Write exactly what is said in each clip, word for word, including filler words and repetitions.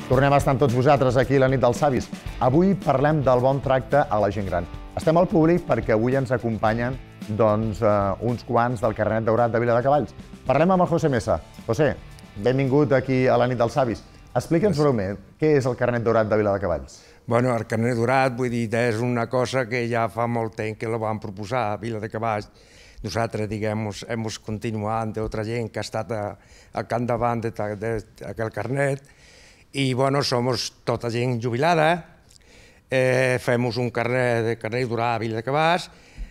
Tornem a estar amb tots vosaltres aquí a la nit dels savis. Avui parlem del bon tracte a la gent gran. Estem al públic perquè avui ens acompanyen doncs, uh, uns quants del Carnet Daurat de Viladecavalls. Parlem amb el José Mesa. José, benvingut aquí a la nit dels savis. Explica'ns breument, què és el Carnet Daurat de Viladecavalls? Bueno, el Carnet Daurat, vull dir, és una cosa que ja fa molt temps que la vam proposar a Viladecavalls. Nosaltres, diguem, hem continuat d'altra gent que ha estat al capdavant d'aquest carnet i, bueno, som tota gent jubilada, fem un carnet de Carnet Daurat a Viladecavalls,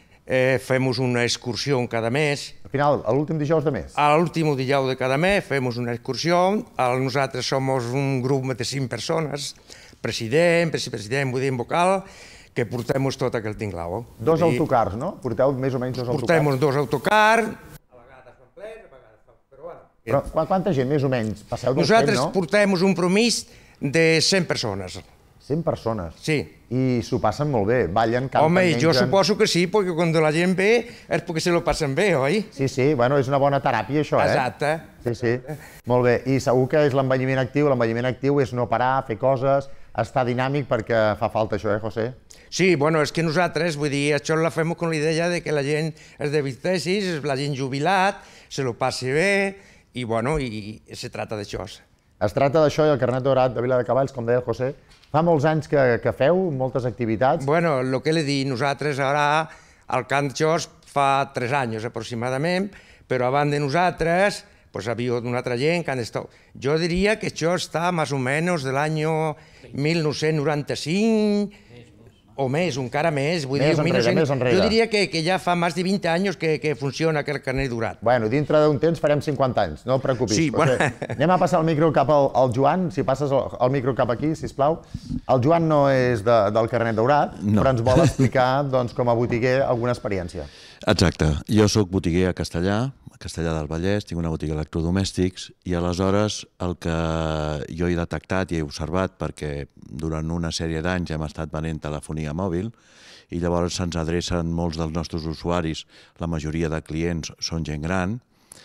fem una excursió cada mes. Al final, a l'últim dijous de mes? A l'últim dijous de cada mes fem una excursió. Nosaltres som un grup de cinc persones, president, vicepresident, vull dir, vocal, que portem tot aquell tinglau. Dos autocars, no? Porteu més o menys dos autocars. Portem dos autocars, a vegades fan plens, a vegades fan... Però bueno... Però quanta gent, més o menys? Passeu dos temps, no? Nosaltres portem un promís de cent persones. cent persones? Sí. I s'ho passen molt bé, ballen, canten, Home, mengen... jo suposo que sí, perquè quan la gent ve és perquè se lo passen bé, oi? Sí, sí, bueno, és una bona teràpia, això, eh? Exacte. Sí, sí, molt bé. I segur que és l'envelliment actiu, l'envelliment actiu és no parar, fer coses, estar dinàmic, perquè fa falta això, eh, José? Sí, bueno, és que nosaltres, vull dir, això la fem amb la idea de que la gent es diverteixi, la gent jubilat, se lo passi bé, i, bueno, i se trata d'això. Es tracta d'això i el Carnet Daurat de Viladecavalls, com deia el José, fa molts anys que, que feu, moltes activitats. Bueno, el que l'he dit, nosaltres ara al Camp Jos fa tres anys aproximadament, però abans de nosaltres pues, havia una altra gent que han estat... Jo diria que això està més o menys de l'any mil nou-cents noranta-cinc o més, encara més. Vull més dir, enrere, més enrere. Jo diria que, que ja fa més de vint anys que, que funciona aquest Carnet Daurat. Bueno, dintre d'un temps farem cinquanta anys, no et preocupis. Sí, bueno... Anem a passar el micro cap al, al Joan, si passes el, el micro cap aquí, sisplau. El Joan no és de, del Carnet Daurat, no. Però ens vol explicar, doncs, com a botiguer, alguna experiència. Exacte. Jo soc botiguer a Castellà, a Castellà del Vallès, tinc una botiga d'electrodomèstics i aleshores el que jo he detectat i he observat, perquè durant una sèrie d'anys hem estat venent telefonia mòbil i llavors se'ns adrecen molts dels nostres usuaris, la majoria de clients són gent gran,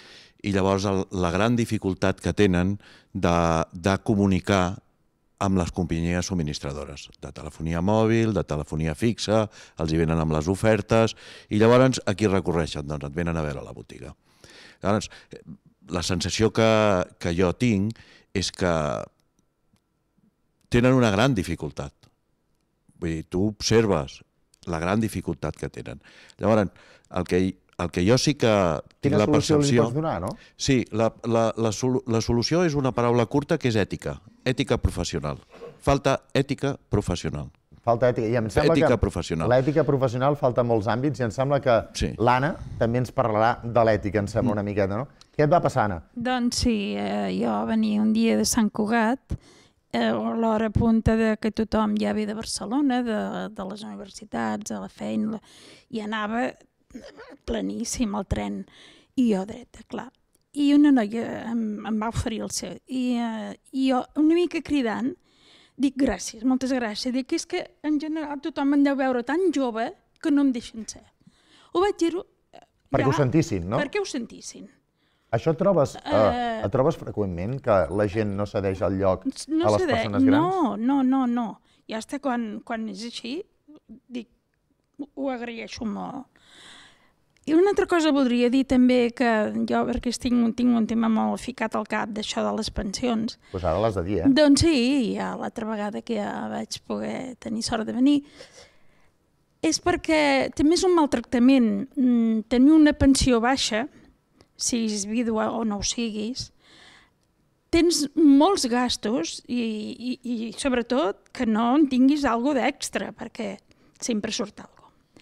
i llavors el, la gran dificultat que tenen de, de comunicar amb les companyies subministradores, de telefonia mòbil, de telefonia fixa, els hi venen amb les ofertes, i llavors a qui recorreixen? Doncs et venen a veure a la botiga. Llavors, la sensació que, que jo tinc és que tenen una gran dificultat. Vull dir, tu observes la gran dificultat que tenen. Llavors, el que, el que jo sí que tinc la percepció... Quina solució li pots donar, no? Sí, la, la, la, la solució és una paraula curta que és ètica, ètica professional. Falta ètica professional. Falta ètica. I em sembla ètica que professional. L'ètica professional falta en molts àmbits i em sembla que sí. l'Anna també ens parlarà de l'ètica, em sembla una miqueta, no? Què et va passar, Anna? Doncs sí, eh, jo venia un dia de Sant Cugat, eh, a l'hora punta de que tothom ja ve de Barcelona, de, de les universitats, de la feina, i anava planíssim al tren, i jo dreta, clar. I una noia em, em va oferir el seu, i, eh, i jo una mica cridant, dic gràcies, moltes gràcies, dic que és que en general tothom em deu veure tan jove que no em deixen ser. Ho vaig dir-ho ja... Perquè ho sentissin, no? Perquè ho sentissin. Això et trobes, uh, uh, et trobes freqüentment, que la gent no cedeix el lloc no a les cede... persones grans? No, no, no, no. I fins quan, quan és així, dic, ho agraeixo molt. I una altra cosa voldria dir també que jo, perquè tinc, tinc un tema molt ficat al cap d'això de les pensions. Doncs pues ara l'has de dir, eh? Doncs sí, ja l'altra vegada que ja vaig poder tenir sort de venir. És perquè també és un maltractament. Tenir una pensió baixa, siguis vídua o no ho siguis, tens molts gastos i, i, i sobretot que no en tinguis alguna cosa d'extra, perquè sempre surt alguna cosa.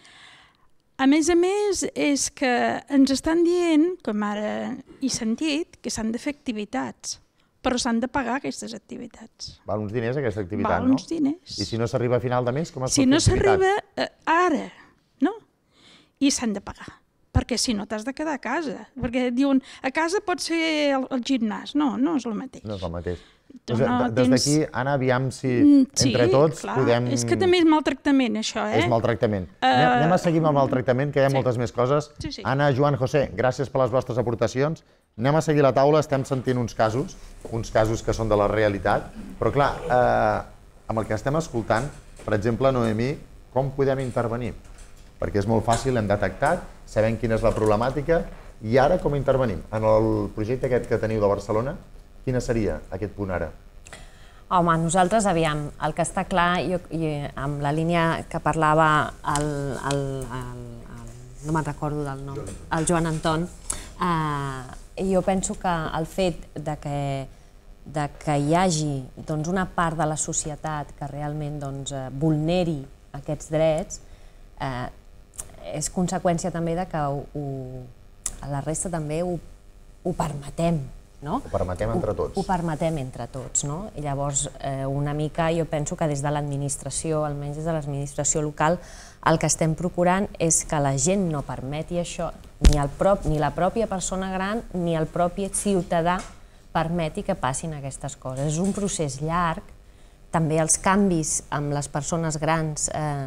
A més a més, és que ens estan dient, com ara he sentit, que s'han de fer activitats, però s'han de pagar aquestes activitats. Val uns diners aquesta activitat, Val no? Val uns diners. I si no s'arriba a final de mes, com es si pot fer no activitat? Si no s'arriba eh, ara, no? I s'han de pagar, perquè si no t'has de quedar a casa. Perquè diuen, a casa pot ser el, el gimnàs. No, no és el mateix. No és el mateix. Tu Des no des tens- d'aquí, Anna, aviam si Sí, entre tots clar. podem... És que també és maltractament, això, eh? És maltractament. Eh, Anem anem a seguir amb el maltractament, que hi ha sí. moltes més coses. Sí, sí. Anna, Joan, José, gràcies per les vostres aportacions. Anem a seguir la taula, estem sentint uns casos, uns casos que són de la realitat, però clar, eh, amb el que estem escoltant, per exemple, Noemí, com podem intervenir? Perquè és molt fàcil, hem detectat, sabem quina és la problemàtica, i ara com intervenim? En el projecte aquest que teniu de Barcelona, quina seria aquest punt ara? Home, nosaltres, aviam, el que està clar, jo, jo, amb la línia que parlava el, el, el, el no me'n recordo del nom, el Joan Anton, eh, jo penso que el fet de que, de que hi hagi doncs, una part de la societat que realment doncs, vulneri aquests drets eh, és conseqüència també de que ho, ho, a la resta també ho, ho permetem. No? Ho permetem entre tots. Ho, ho permetem entre tots, no? I llavors, eh, una mica, jo penso que des de l'administració, almenys des de l'administració local, el que estem procurant és que la gent no permeti això, ni, el prop, ni la pròpia persona gran, ni el propi ciutadà permeti que passin aquestes coses. És un procés llarg, també els canvis amb les persones grans,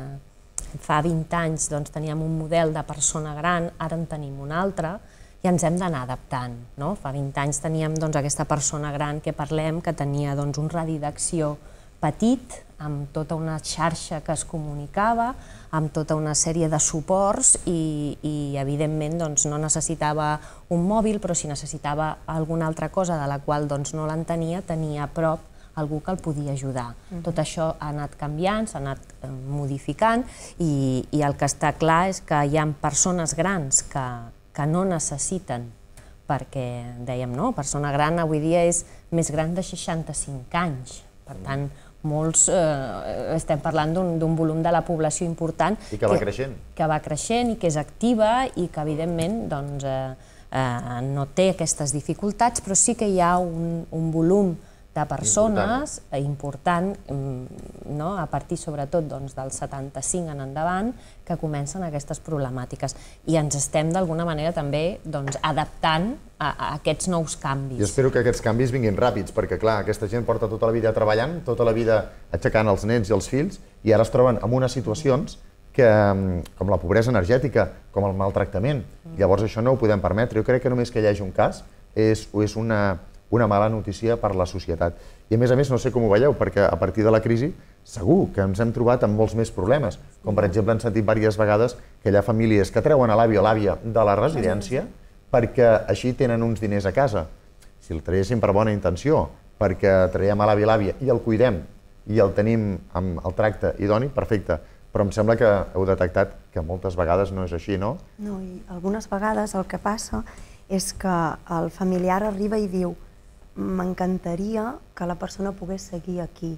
eh, fa vint anys doncs, teníem un model de persona gran, ara en tenim un altre, i ens hem d'anar adaptant. No? Fa vint anys teníem doncs, aquesta persona gran que parlem, que tenia doncs, un radi d'acció petit, amb tota una xarxa que es comunicava, amb tota una sèrie de suports i, i evidentment, doncs, no necessitava un mòbil, però si necessitava alguna altra cosa de la qual doncs, no l'entenia, tenia a prop algú que el podia ajudar. Mm-hmm. Tot això ha anat canviant, s'ha anat eh, modificant i, i el que està clar és que hi ha persones grans que que no necessiten, perquè, dèiem, no, persona gran avui dia és més gran de seixanta-cinc anys. Per tant, molts, eh, estem parlant d'un volum de la població important. I que va creixent. Que va creixent i que és activa i que, evidentment, doncs, eh, eh, no té aquestes dificultats, però sí que hi ha un, un volum de persones important, important no? A partir sobretot doncs, del setanta-cinc en endavant, que comencen aquestes problemàtiques. I ens estem d'alguna manera també doncs, adaptant a, a aquests nous canvis. Jo espero que aquests canvis vinguin ràpids, perquè clar, aquesta gent porta tota la vida treballant, tota la vida aixecant els nets i els fills, i ara es troben en unes situacions que, com la pobresa energètica, com el maltractament. Mm. Llavors això no ho podem permetre. Jo crec que només que hi hagi un cas és, és una... una mala notícia per la societat. I a més a més, no sé com ho veieu, perquè a partir de la crisi segur que ens hem trobat amb molts més problemes, com per exemple hem sentit diverses vegades que hi ha famílies que treuen a l'avi o l'àvia de la residència perquè així tenen uns diners a casa. Si el traiem per bona intenció, perquè traiem a l'avi o l'àvia i el cuidem i el tenim amb el tracte idoni, perfecte, però em sembla que heu detectat que moltes vegades no és així, no? No, i algunes vegades el que passa és que el familiar arriba i diu m'encantaria que la persona pogués seguir aquí.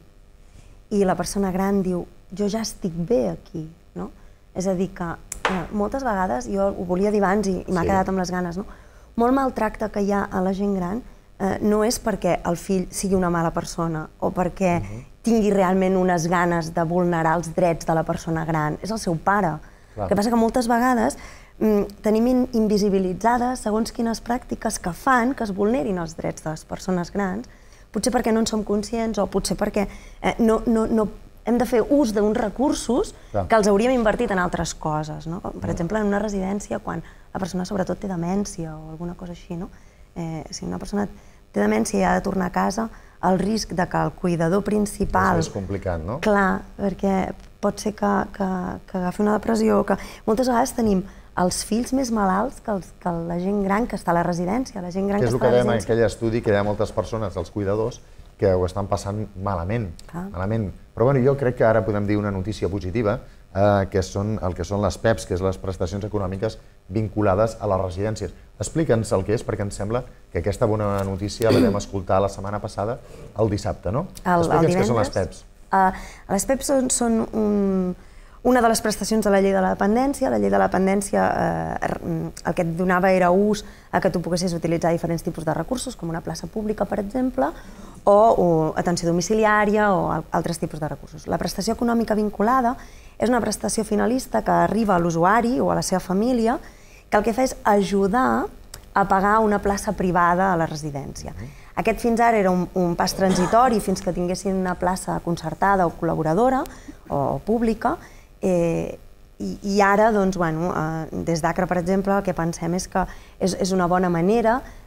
I la persona gran diu, jo ja estic bé aquí, no? És a dir, que eh, moltes vegades, jo ho volia dir abans i, i m'ha sí. quedat amb les ganes, no? Molt maltracte que hi ha a la gent gran eh, no és perquè el fill sigui una mala persona o perquè uh-huh. tingui realment unes ganes de vulnerar els drets de la persona gran, és el seu pare. Clar. El que passa que moltes vegades tenim invisibilitzades segons quines pràctiques que fan que es vulnerin els drets de les persones grans, potser perquè no en som conscients o potser perquè eh, no, no, no hem de fer ús d'uns recursos Clar. que els hauríem invertit en altres coses. No? Per exemple, en una residència, quan la persona sobretot té demència o alguna cosa així, no? eh, si una persona té demència i ha de tornar a casa, el risc de que el cuidador principal... És més complicat, no? Clar, perquè pot ser que, que, que agafi una depressió, que moltes vegades tenim els fills més malalts que, els, que la gent gran que està a la residència. La gent gran que, que és el que dèiem en aquell estudi, que hi ha moltes persones, els cuidadors, que ho estan passant malament. Ah. malament. Però bueno, jo crec que ara podem dir una notícia positiva, eh, que són el que són les P E Ps, que és les prestacions econòmiques vinculades a les residències. Explica'ns el que és, perquè em sembla que aquesta bona notícia la vam escoltar la setmana passada, el dissabte, no? Explica'ns què són les P E Ps. Uh, les P E Ps són, són un... una de les prestacions de la llei de la dependència. La llei de la dependència eh, el que et donava era ús a que tu poguessis utilitzar diferents tipus de recursos, com una plaça pública, per exemple, o, o atenció domiciliària o altres tipus de recursos. La prestació econòmica vinculada és una prestació finalista que arriba a l'usuari o a la seva família, que el que fa és ajudar a pagar una plaça privada a la residència. Aquest fins ara era un, un pas transitori fins que tinguessin una plaça concertada o col·laboradora o pública, Eh, i, i ara, doncs, bueno, eh, des d'Acra, per exemple, el que pensem és que és, és una bona manera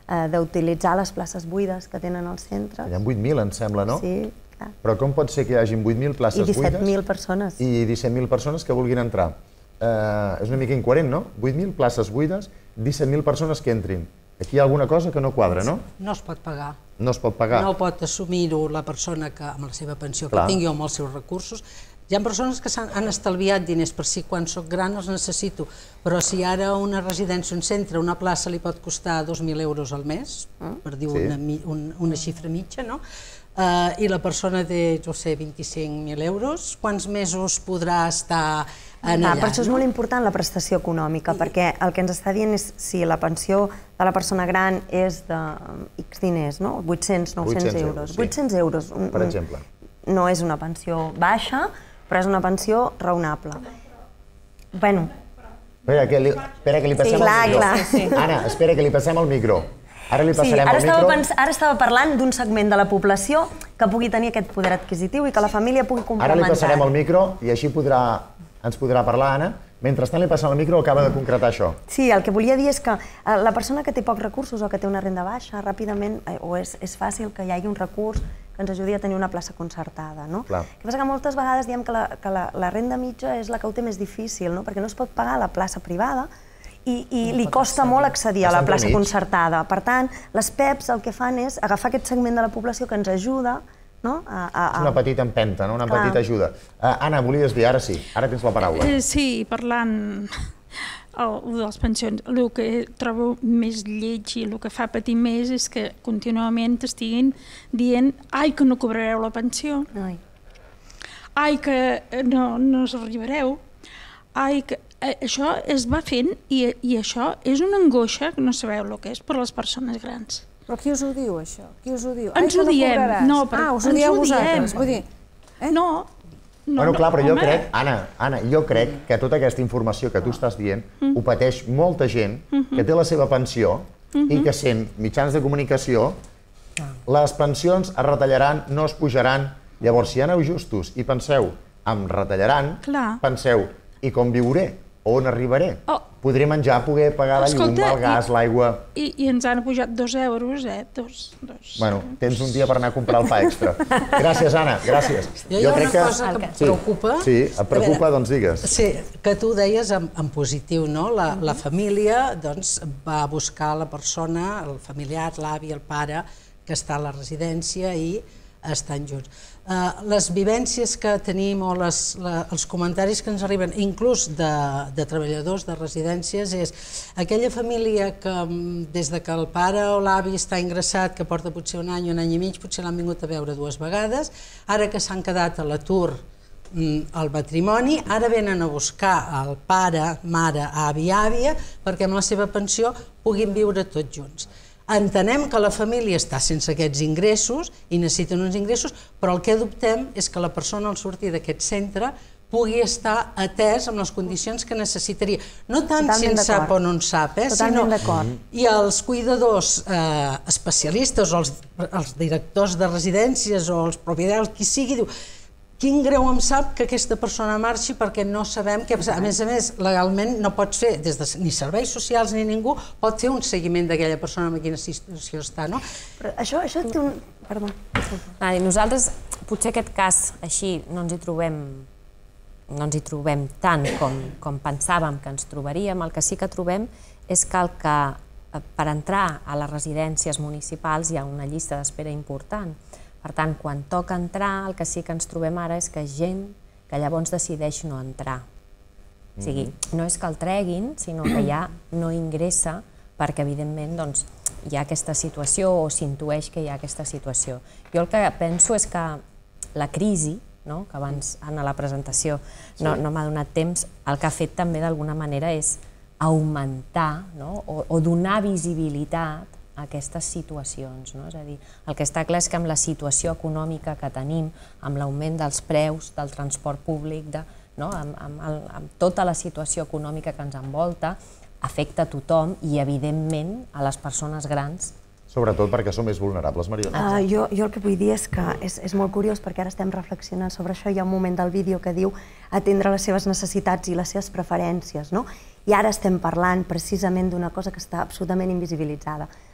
d'utilitzar les places buides que tenen als centres. Hi ha vuit mil, em sembla, no? Sí, clar. Però com pot ser que hi hagi vuit mil places buides? I disset mil persones. I disset mil persones que vulguin entrar. És una mica incoherent, no? vuit mil places buides, disset mil persones que entrin. Aquí hi ha alguna cosa que no quadra, no? No es pot pagar. No es pot pagar. No pot assumir-ho la persona que, amb la seva pensió que tingui o amb els seus recursos. Hi ha persones que han estalviat diners per si quan soc gran els necessito, però si ara una residència, un centre, una plaça li pot costar dos mil euros al mes, per dir una xifra mitja, no? I la persona té, jo sé, vint-i-cinc mil euros, quants mesos podrà estar allà? Per això és molt important la prestació econòmica, perquè el que ens està dient és si la pensió de la persona gran és de X diners, no? vuit-cents, nou-cents euros. vuit-cents euros, per exemple. No és una pensió baixa, però és una pensió raonable. Bueno... Espera, que li passem el micro. Anna, espera, que li passem el micro. Ara li passarem el micro. Ara estava parlant d'un segment de la població que pugui tenir aquest poder adquisitiu i que la família pugui complementar. Ara li passarem el micro i així ens podrà parlar, Anna. Mentrestant li passant el micro acaba de concretar això. Sí, el que volia dir és que la persona que té pocs recursos o que té una renda baixa, ràpidament, o és fàcil que hi hagi un recurs que ens ajudi a tenir una plaça concertada, no? El que passa que moltes vegades diem que la renda mitja és la que ho té més difícil, perquè no es pot pagar la plaça privada i li costa molt accedir a la plaça concertada. Per tant, les P E Ps el que fan és agafar aquest segment de la població que ens ajuda. És una petita empenta, una petita ajuda. Anna, volies dir, ara sí, ara tens la paraula. Sí, parlant de les pensions, el que trobo més lleig i el que fa patir més és que contínuament t'estiguin dient ai, que no cobrareu la pensió, ai, que no us arribareu, ai, que... Això es va fent i això és una angoixa que no sabeu el que és per a les persones grans. Però qui us ho diu, això? Qui us ho diu? Ens ho diem. Ah, us ho dieu vosaltres. Vull dir... No. Bueno, clar, però jo crec, Anna, jo crec que tota aquesta informació que tu estàs dient ho pateix molta gent que té la seva pensió i que sent mitjans de comunicació, les pensions es retallaran, no es pujaran. Llavors, si aneu justos i penseu, em retallaran, penseu, i com viuré? On arribaré? Podré menjar, poder pagar la llum, el gas, l'aigua... I ens han pujat dos euros, eh? Dos. Bueno, tens un dia per anar a comprar el pa extra. Gràcies, Anna, gràcies. Hi ha una cosa que em preocupa... Sí, et preocupa, doncs digues. Sí, que tu deies en positiu, no? La família va buscar la persona, el familiar, l'avi, el pare, que està a la residència i estan junts. Les vivències que tenim o els comentaris que ens arriben, inclús de treballadors de residències, és aquella família que des que el pare o l'avi està ingressat, que porta potser un any, un any i mig, potser l'han vingut a veure dues vegades, ara que s'han quedat a l'atur el matrimoni, ara venen a buscar el pare, mare, avi, àvia, perquè amb la seva pensió puguin viure tots junts. Entenem que la família està sense aquests ingressos i necessiten uns ingressos, però el que dubtem és que la persona al sortir d'aquest centre pugui estar atès amb les condicions que necessitaria. No tant si en sap o no en sap, sinó... I els cuidadors especialistes o els directors de residències o els propietaris, qui sigui, diu quin greu em sap que aquesta persona marxi perquè no sabem què... A més a més, legalment no pots fer, des de ni serveis socials ni ningú, pot fer un seguiment d'aquella persona en quina situació està, no? Però això té un... Perdó. Nosaltres, potser aquest cas així no ens hi trobem no ens hi trobem tant com pensàvem que ens trobaríem. El que sí que trobem és que per entrar a les residències municipals hi ha una llista d'espera important. Per tant, quan toca entrar, el que sí que ens trobem ara és que gent que llavors decideix no entrar. O sigui, no és que el treguin, sinó que ja no ingressa perquè, evidentment, hi ha aquesta situació o s'intueix que hi ha aquesta situació. Jo el que penso és que la crisi, que abans a la presentació no m'ha donat temps, el que ha fet també d'alguna manera és augmentar o donar visibilitat aquestes situacions. És a dir, el que està clar és que amb la situació econòmica que tenim, amb l'augment dels preus del transport públic, amb tota la situació econòmica que ens envolta, afecta a tothom i, evidentment, a les persones grans. Sobretot perquè són més vulnerables, Mariona. Jo el que vull dir és que és molt curiós perquè ara estem reflexionant sobre això. Hi ha un moment del vídeo que diu atendre les seves necessitats i les seves preferències, no? I ara estem parlant precisament d'una cosa que està absolutament invisibilitzada.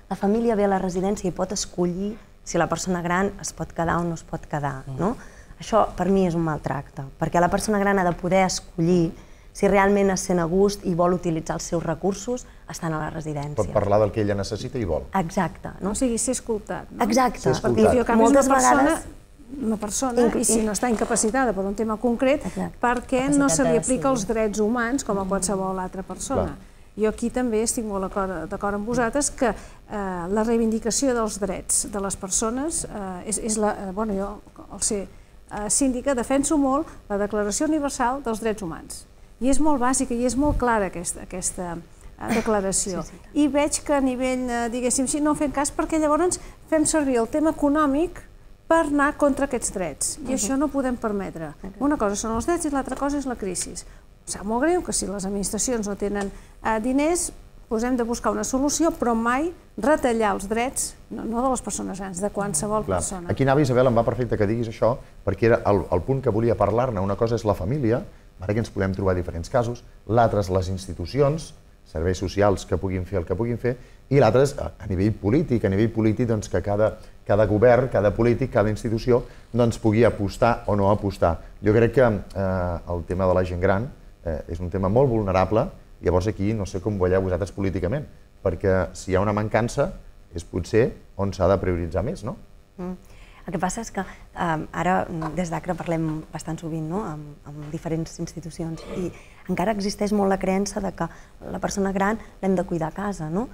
La família ve a la residència i pot escollir si la persona gran es pot quedar o no es pot quedar, no? Això per mi és un maltracte, perquè la persona gran ha de poder escollir si realment es sent a gust i vol utilitzar els seus recursos estant a la residència. Pot parlar del que ella necessita i vol. Exacte. O sigui, ser escoltat. Exacte. Perquè moltes vegades una persona, i si no està incapacitada per un tema concret, perquè no se li aplica els drets humans com a qualsevol altra persona. Jo aquí també estic molt d'acord amb vosaltres que la reivindicació dels drets de les persones és la... Bueno, jo, al ser síndica, defenso molt la Declaració Universal dels Drets Humans. I és molt bàsica i és molt clara aquesta declaració. I veig que a nivell, diguéssim, no fem cas perquè llavors fem servir el tema econòmic per anar contra aquests drets. I això no ho podem permetre. Una cosa són els drets i l'altra cosa és la crisi. Em sap molt greu que si les administracions no tenen diners, doncs hem de buscar una solució, però mai retallar els drets, no de les persones grans, de qualsevol persona. Aquí anava, Isabel, em va perfecte que diguis això, perquè era el punt que volia parlar-ne. Una cosa és la família, ara que ens podem trobar diferents casos, l'altre és les institucions, serveis socials que puguin fer el que puguin fer, i l'altre és a nivell polític, a nivell polític que cada govern, cada polític, cada institució pugui apostar o no apostar. Jo crec que el tema de la gent gran és un tema molt vulnerable. Llavors aquí no sé com ho veieu vosaltres políticament, perquè si hi ha una mancança és potser on s'ha de prioritzar més, no? El que passa és que ara des d'Acra parlem bastant sovint amb diferents institucions i encara existeix molt la creença que la persona gran l'hem de cuidar a casa, no?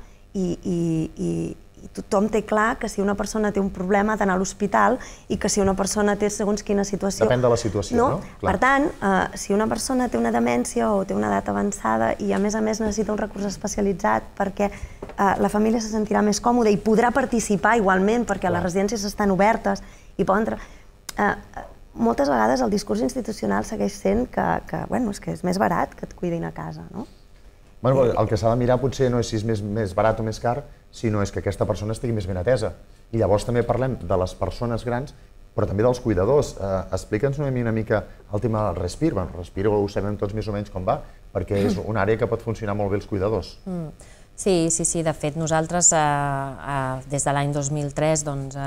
I tothom té clar que si una persona té un problema ha d'anar a l'hospital i que si una persona té segons quina situació... Depèn de la situació, no? Per tant, si una persona té una demència o té una edat avançada i a més a més necessita un recurs especialitzat perquè la família se sentirà més còmoda i podrà participar igualment perquè les residències estan obertes i poden... Moltes vegades el discurs institucional segueix sent que és més barat que et cuidin a casa, no? El que s'ha de mirar potser no és si és més barat o més car, sinó és que aquesta persona estigui més ben atesa. I llavors també parlem de les persones grans, però també dels cuidadors. Explica'ns una mica el tema del Respir. El Respir ho sabem tots més o menys com va, perquè és una àrea que pot funcionar molt bé els cuidadors. Sí, sí, sí. De fet, nosaltres des de l'any dos mil tres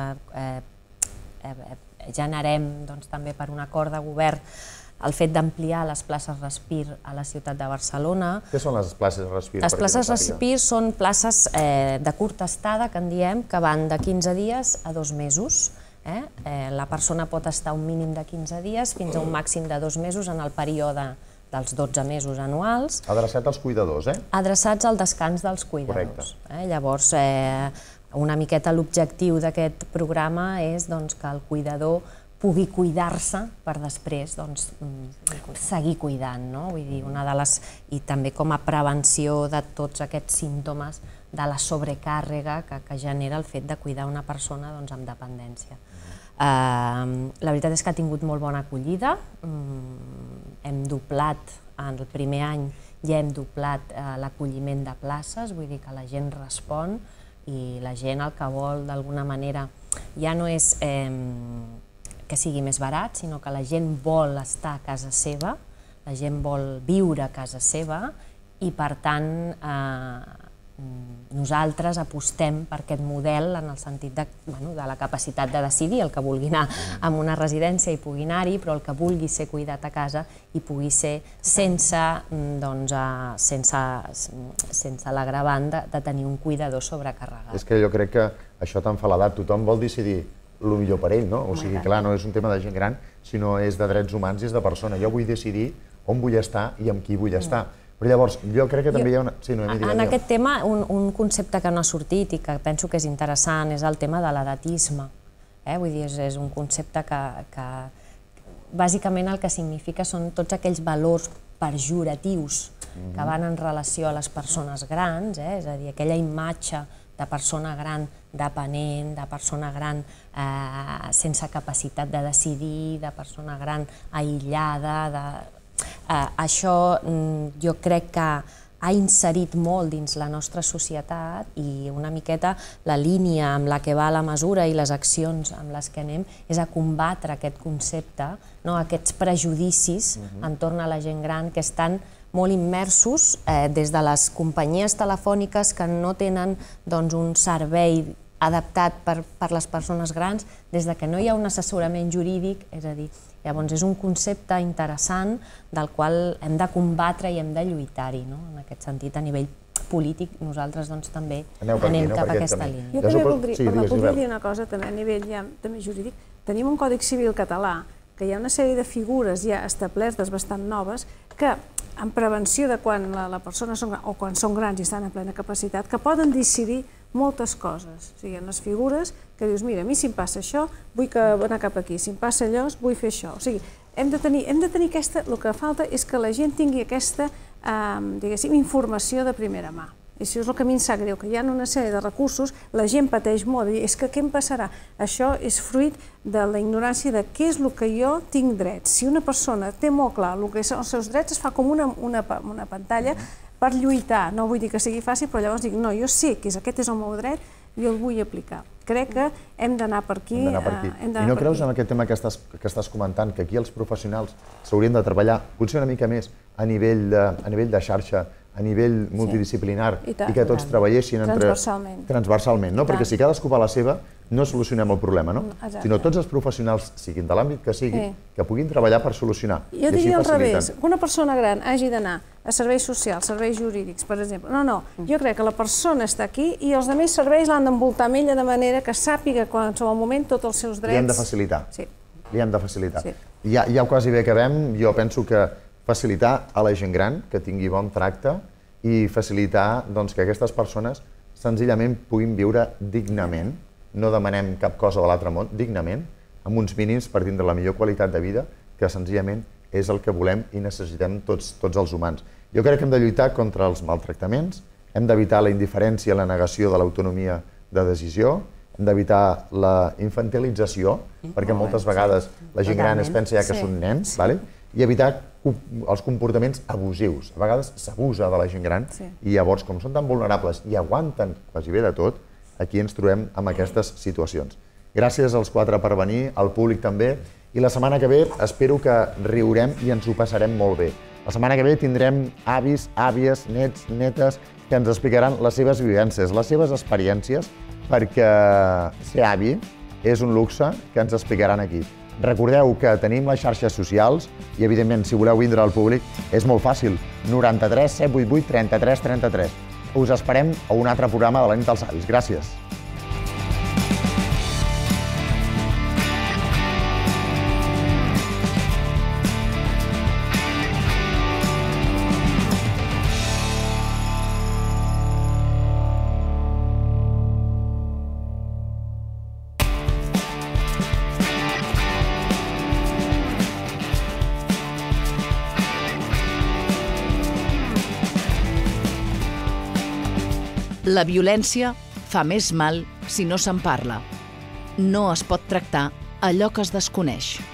generem també per un acord de govern el fet d'ampliar les places Respir a la ciutat de Barcelona. Què són les places Respir? Les places Respir són places de curta estada, que en diem, que van de quinze dies a dos mesos. La persona pot estar un mínim de quinze dies fins a un màxim de dos mesos en el període dels dotze mesos anuals. Adreçat als cuidadors, eh? Adreçats al descans dels cuidadors. Llavors, una miqueta l'objectiu d'aquest programa és que el cuidador pugui cuidar-se per després seguir cuidant, no? Vull dir, una de les... I també com a prevenció de tots aquests símptomes de la sobrecàrrega que genera el fet de cuidar una persona amb dependència. La veritat és que ha tingut molt bona acollida. Hem doblat, el primer any ja hem doblat l'acolliment de places, vull dir que la gent respon i la gent el que vol d'alguna manera ja no és que sigui més barat, sinó que la gent vol estar a casa seva, la gent vol viure a casa seva i, per tant, nosaltres apostem per aquest model en el sentit de la capacitat de decidir, el que vulgui anar a una residència i pugui anar-hi, però el que vulgui ser cuidat a casa i pugui ser sense l'agravant de tenir un cuidador sobrecarregat. És que jo crec que això tant fa l'edat, tothom vol decidir el millor per ell, no? O sigui, clar, no és un tema de gent gran, sinó és de drets humans i és de persona. Jo vull decidir on vull estar i amb qui vull estar. Però llavors, jo crec que també hi ha una... En aquest tema, un concepte que no ha sortit i que penso que és interessant és el tema de l'edatisme. Vull dir, és un concepte que bàsicament el que significa són tots aquells valors pejoratius que van en relació a les persones grans, és a dir, aquella imatge de persona gran dependent, de persona gran sense capacitat de decidir, de persona gran aïllada. Això jo crec que ha inserit molt dins la nostra societat i una miqueta la línia amb la que va la mesura i les accions amb les que anem és a combatre aquest concepte, aquests prejudicis entorn a la gent gran que estan molt immersos des de les companyies telefòniques que no tenen un servei adaptat per les persones grans, des que no hi ha un assessorament jurídic, és a dir, llavors és un concepte interessant del qual hem de combatre i hem de lluitar-hi, en aquest sentit, a nivell polític, nosaltres també anem cap a aquesta línia. Jo també voldria dir una cosa, també a nivell jurídic. Tenim un Codi Civil català que hi ha una sèrie de figures ja establertes bastant noves que en prevenció de quan la persona o quan són grans i estan a plena capacitat, que poden decidir moltes coses. O sigui, hi ha unes figures que dius, mira, a mi si em passa això, vull anar cap aquí, si em passa allò, vull fer això. O sigui, hem de tenir aquesta... El que falta és que la gent tingui aquesta, diguéssim, informació de primera mà. I això és el que a mi em sap greu, que hi ha una sèrie de recursos, la gent pateix molt, i és que què em passarà? Això és fruit de la ignorància de què és el que jo tinc drets. Si una persona té molt clar el que són els seus drets, es fa com una pantalla per lluitar. No vull dir que sigui fàcil, però llavors dic, no, jo sé que aquest és el meu dret i el vull aplicar. Crec que hem d'anar per aquí. I no creus en aquest tema que estàs comentant, que aquí els professionals s'haurien de treballar potser una mica més a nivell de xarxa, a nivell multidisciplinar, i que tots treballessin transversalment, perquè si cadascú va a la seva, no solucionem el problema, sinó tots els professionals, siguin de l'àmbit que sigui, que puguin treballar per solucionar. Jo diria al revés, que una persona gran hagi d'anar a serveis socials, serveis jurídics, per exemple. No, no, jo crec que la persona està aquí i els altres serveis l'han d'envoltar amb ella de manera que sàpiga en qualsevol moment tots els seus drets. Li hem de facilitar. Li hem de facilitar. Ja quasi bé acabem, jo penso que facilitar a la gent gran que tingui bon tracte i facilitar que aquestes persones senzillament puguin viure dignament, no demanem cap cosa de l'altre món, dignament, amb uns mínims per tindre la millor qualitat de vida, que senzillament és el que volem i necessitem tots els humans. Jo crec que hem de lluitar contra els maltractaments, hem d'evitar la indiferència i la negació de l'autonomia de decisió, hem d'evitar la infantilització, perquè moltes vegades la gent gran es pensa ja que són nens, i evitar els comportaments abusius. A vegades s'abusa de la gent gran i llavors, com són tan vulnerables i aguanten quasi bé de tot, aquí ens trobem amb aquestes situacions. Gràcies als quatre per venir, al públic també, i la setmana que ve espero que riurem i ens ho passarem molt bé. La setmana que ve tindrem avis, àvies, nets, netes, que ens explicaran les seves vivències, les seves experiències, perquè ser avi és un luxe que ens explicaran aquí. Recordeu que tenim les xarxes socials i, evidentment, si voleu vindre al públic, és molt fàcil. noranta-tres, set vuit vuit, trenta-tres, trenta-tres. Us esperem a un altre programa de la nit dels avis. Gràcies. La violència fa més mal si no se'n parla. No es pot tractar allò que es desconeix.